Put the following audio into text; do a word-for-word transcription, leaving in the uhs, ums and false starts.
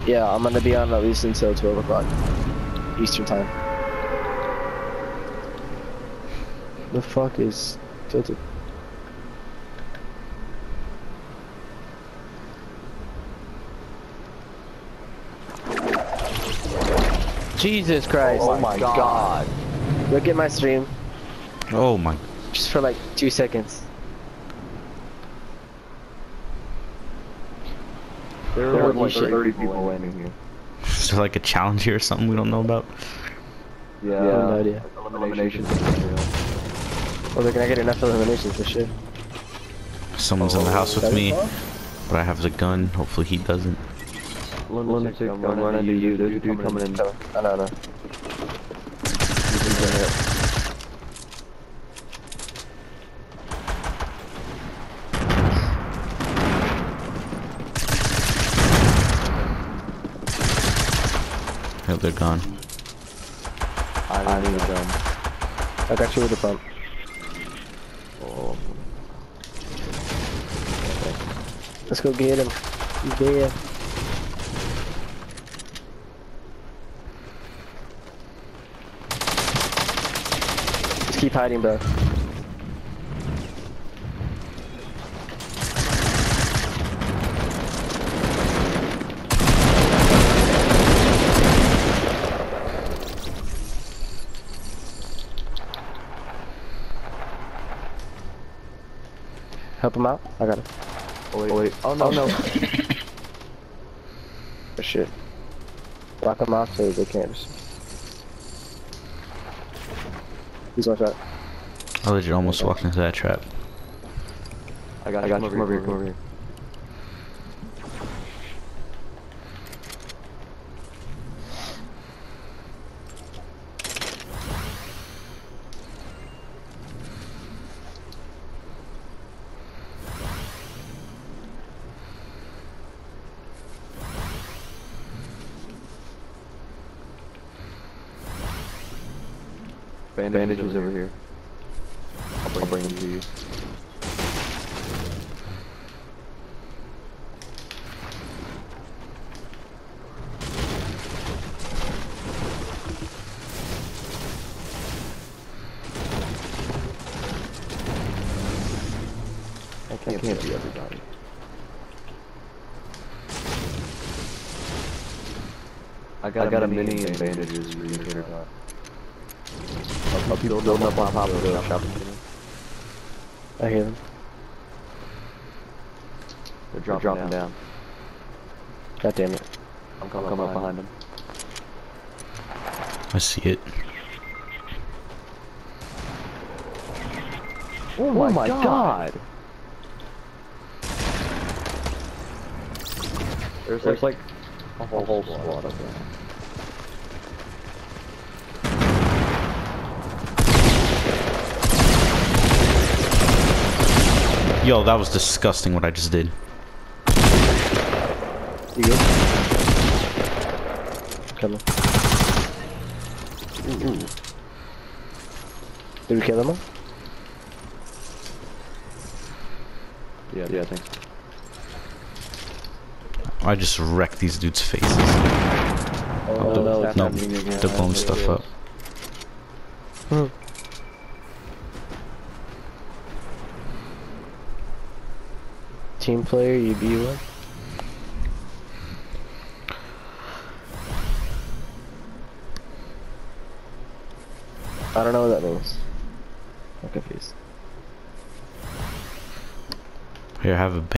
Yeah, I'm gonna be on at least until twelve o'clock Eastern time. The fuck is tilted? Jesus Christ! Oh my god! Look at my stream, Oh my. just for like two seconds. There There were would be like shit. thirty people landing here. Is there like a challenge here or something we don't know about? Yeah, I have no idea. elimination. Well, they're gonna get enough eliminations for sure. Someone's in the house with That me, is but I have the gun. Hopefully he doesn't. Lunatic, I'm running into you. There's a dude coming in. Coming. I know, I know. Yeah, they're gone. I need a gun. I got you with the pump. Oh. Let's go get him. He's dead. Just keep hiding, bro. Help him out. I got him. Oh wait, oh, wait. Oh no, Oh, no. Oh shit. Block them off so they can't. He's one shot. I legit almost walked into that trap. I got, I got you. Come over here, come over here. Bandages over here. I'll bring, I'll bring them to you. I can't, I can't be everybody. I got, I got a mini and bandages for you here. I'll be building up on top of the shopping center. I hear them. They're dropping, They're dropping down. down. God damn it. I'm coming, I'm coming up behind them. I see it. Oh my, oh my god. god! There's, There's like, like a whole, whole squad up there. Yo, that was disgusting what I just did. You good? Coming. Ooh, ooh. Did we kill him all? Yeah, yeah, thanks. I just wrecked these dudes' faces. Oh, the, no, no, they're blowing stuff up. Hmm. Team player, you be one? I don't know what that means. I'm confused. Here, have a